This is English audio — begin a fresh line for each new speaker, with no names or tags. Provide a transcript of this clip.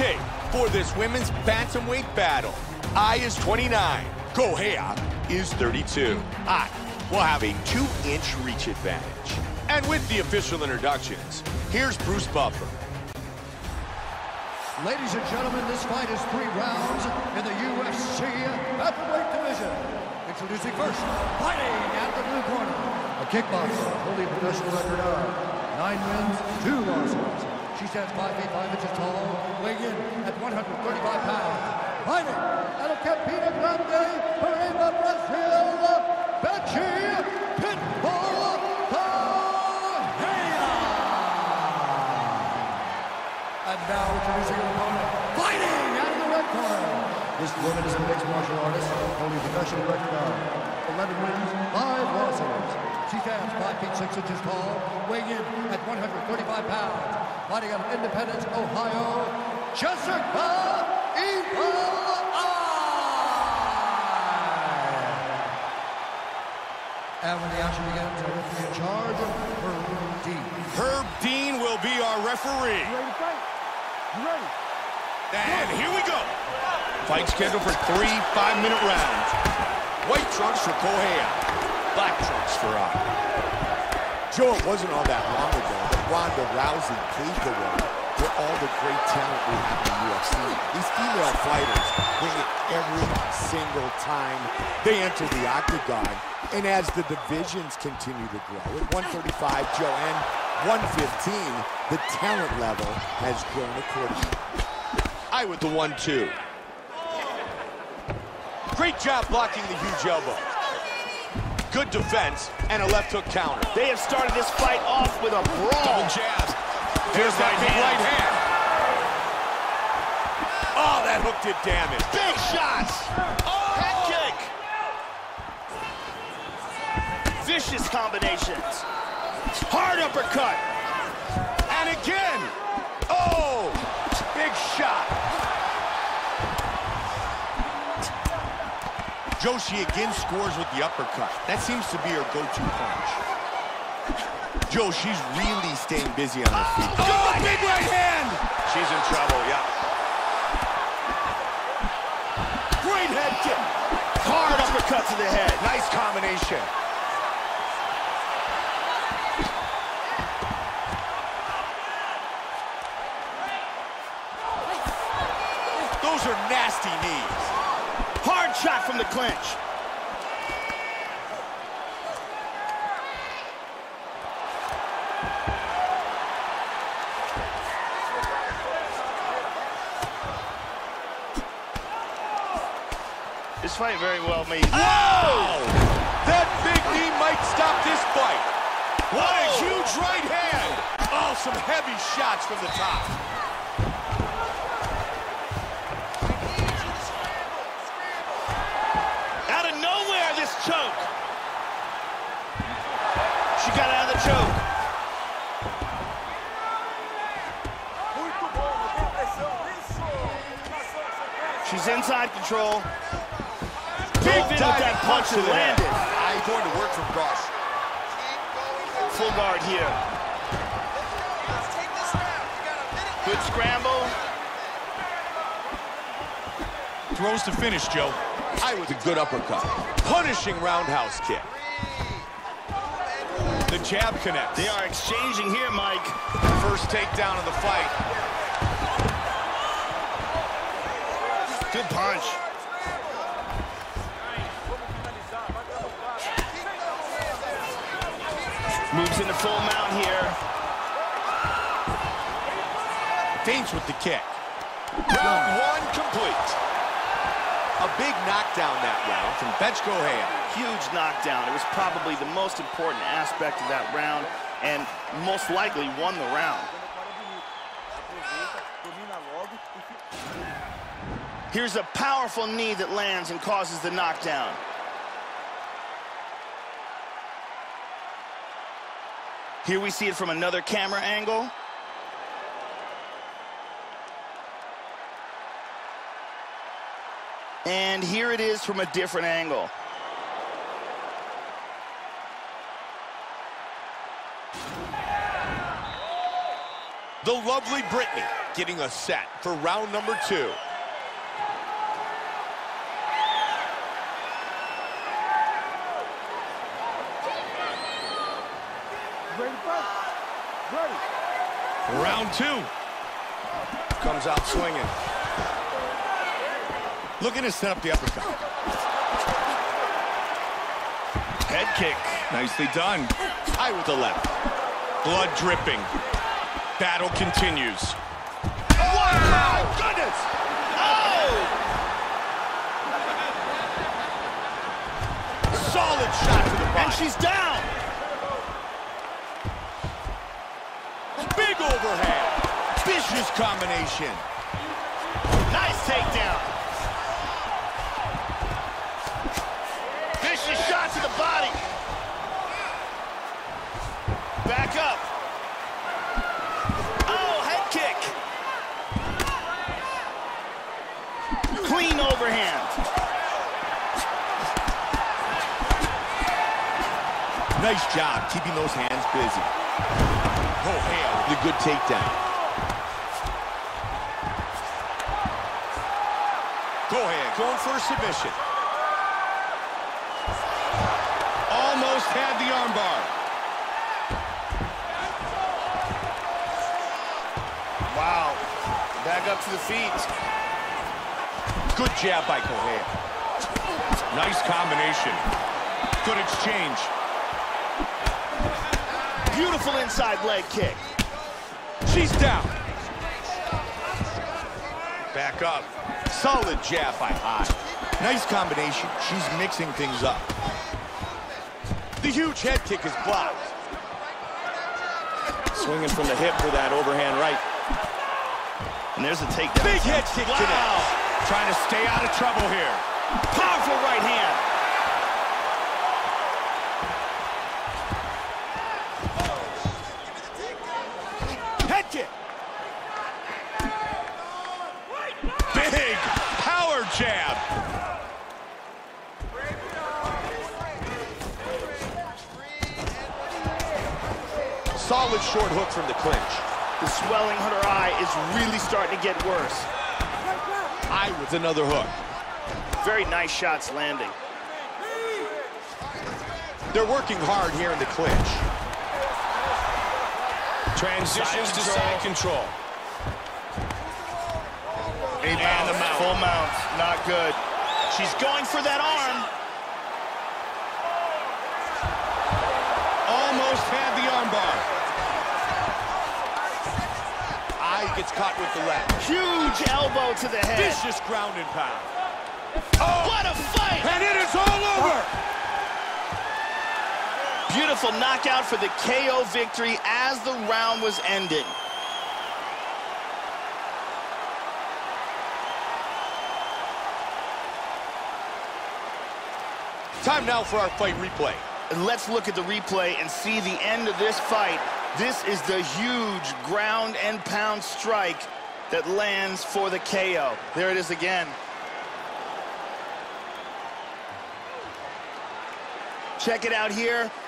tape for this women's bantamweight battle. Ai is 29. Correia is 32. Ai will have a 2-inch reach advantage. And with the official introductions, here's Bruce Buffer.
Ladies and gentlemen, this fight is 3 rounds in the UFC Bantamweight division. Introducing first, fighting out of the blue corner, a kickboxer holding a professional record of 9 wins, 2 losses. She stands 5 feet 5 inches tall, weighing in at 135 pounds. Fighting out of Campina Grande, Paraíba, Brazil, Betty Pitbull Correia. And now introducing her opponent, fighting out of the red corner. This woman is a mixed martial artist, holding a professional record of 11 wins, 5 losses. She stands 5 feet 6 inches tall, weighing in at 135 pounds. Fighting out of Independence, Ohio, Jessica Evil Ai. And when the action begins, our referee in charge, Herb Dean.
Herb Dean will be our referee.
You ready to fight? You ready?
And here we go. Fight scheduled for 3 5-minute rounds. White trunks for Correia, black trunks for Ai. Joe, it wasn't all that long ago that Ronda Rousey paved the way for all the great talent we have in the UFC. These female fighters bring it every single time they enter the octagon. And as the divisions continue to grow, at 135, Joe, and 115, the talent level has grown accordingly. Ai with the 1-2. Great job blocking the huge elbow. Good defense and a left hook counter.
They have started this fight off with a brawl.
Double jabs. There's that big right hand. Oh, that hook did damage.
Big shots. Oh! Head kick. Vicious combinations. Hard uppercut.
And again. Oh, big shot. Joshi again scores with the uppercut. That seems to be her go-to punch. Joe, she's really staying busy on her feet.
Oh, big right hand!
She's in trouble, yeah.
Great head kick. Hard uppercut to the head.
Nice combination. Those are nasty knees.
Hard shot from the clinch. This fight very well made.
Whoa! That big knee might stop this fight. What a huge right hand. Oh, some heavy shots from the top.
Choke. She got out of the choke. She's inside control. Big with that punch and landed.
Ai going to work from cross.
Full guard here. Good scramble.
Throws to finish, Joe. Ai with a good uppercut. Punishing roundhouse kick. The jab connects.
They are exchanging here, Mike.
First takedown of the fight.
Good punch. Moves into full mount here.
Feints with the kick. Round 1 complete. A big knockdown that round from Bethe Correia.
Huge knockdown. It was probably the most important aspect of that round and most likely won the round. Here's a powerful knee that lands and causes the knockdown. Here we see it from another camera angle. And here it is from a different angle.
The lovely Brittany getting us set for round number 2.
Ready to fight? Ready.
Round 2. Comes out swinging. Looking to set up the uppercut.
Head kick.
Nicely done. High with the left. Blood dripping. Battle continues. Oh, my goodness!
Oh!
Solid shot to the body.
And she's down.
Big overhand. Vicious combination.
Nice takedown. Vicious shot to the body. Back up. Oh, head kick. Clean overhand.
Nice job keeping those hands busy. Correia with a good takedown. Correia going for a submission. Almost had the armbar.
Wow. Back up to the feet.
Good jab by Correia. Nice combination. Good exchange.
Beautiful inside leg kick.
She's down. Back up. Solid jab by High. Nice combination. She's mixing things up. The huge head kick is blocked.
Swinging from the hip for that overhand right. And there's a takedown.
Big head kick connects. Trying to stay out of trouble here.
Powerful right hand.
Head kick. Big power jab. Solid short hook from the clinch.
The swelling on her eye is really starting to get worse.
Eye with another hook.
Very nice shots landing.
They're working hard here in the clinch. Transitions to side control.
And the mount. Full mount. Not good. She's going for that arm.
Almost had the armbar. Eye gets caught with the left.
Huge elbow to the head.
Vicious ground and pound.
Oh, what a fight!
And it is all over!
Beautiful knockout for the KO victory as the round was ending.
Time now for our fight replay.
And let's look at the replay and see the end of this fight. This is the huge ground and pound strike that lands for the KO. There it is again. Check it out here.